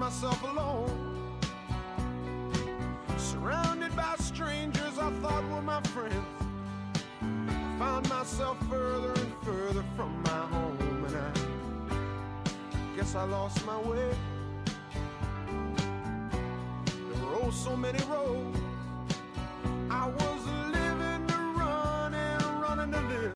myself alone, surrounded by strangers I thought were my friends. I found myself further and further from my home, and I guess I lost my way. There were oh so many roads I was